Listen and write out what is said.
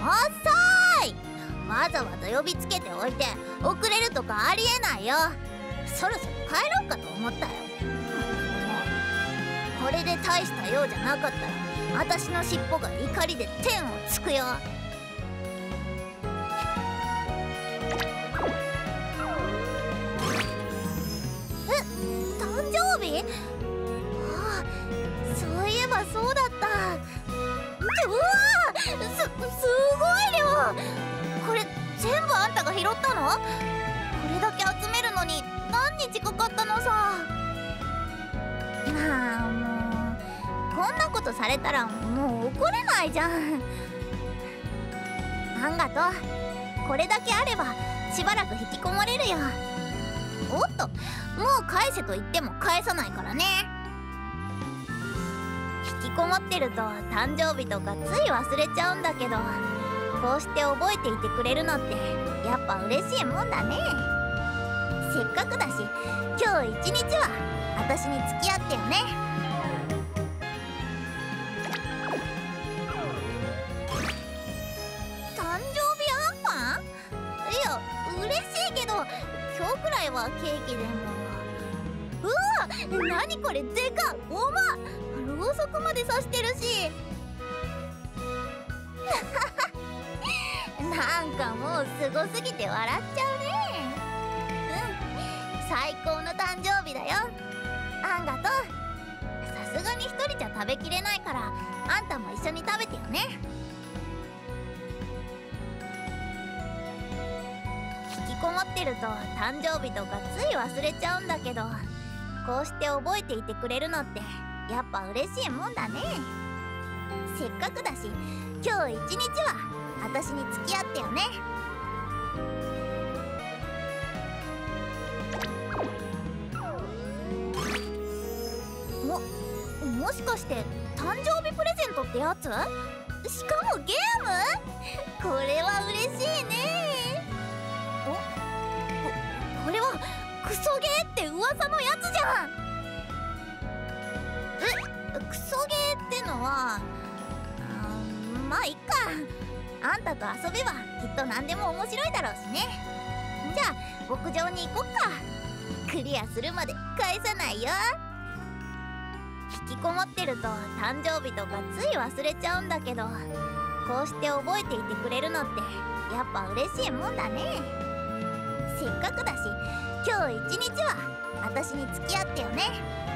遅い。わざわざ呼びつけておいて遅れるとかありえないよ。そろそろ帰ろうかと思ったよ。これで大した用じゃなかったら私の尻尾が怒りで天をつくよ。誕生日？ああ、そういえばそうだった。うわー、すごい量。これ全部あんたが拾ったの？これだけ集めるのに何日かかったのさ。まあもうこんなことされたらもう怒れないじゃん。あんがとう。これだけあればしばらく引きこもれるよ。おっと、もう返せと言っても返さないからね。引きこもってると誕生日とかつい忘れちゃうんだけど、こうして覚えていてくれるのってやっぱ嬉しいもんだね。せっかくだし今日一日は私に付き合ってよね。誕生日あんパン？いや嬉しいけど今日くらいはケーキでも。うわ、何これでかっ、おま、ろうそくまで刺してるし。なんかもうすごすぎて笑っちゃうね。最高の誕生日だよ。あんがとう。さすがに一人じゃ食べきれないからあんたも一緒に食べてよね。引きこもってると誕生日とかつい忘れちゃうんだけど、こうして覚えていてくれるのってやっぱ嬉しいもんだね。せっかくだし今日一日は私に付き合ってよね。もしかして誕生日プレゼントってやつ？しかもゲーム？これは嬉しいね。これはクソゲーって噂のやつじゃん。クソゲーってのはまあいっか。あんたと遊べばきっと何でも面白いだろうしね。じゃあ牧場に行こっか。クリアするまで返さないよ。引きこもってると誕生日とかつい忘れちゃうんだけど、こうして覚えていてくれるのってやっぱ嬉しいもんだね。せっかくだし今日一日は私に付き合ってよね。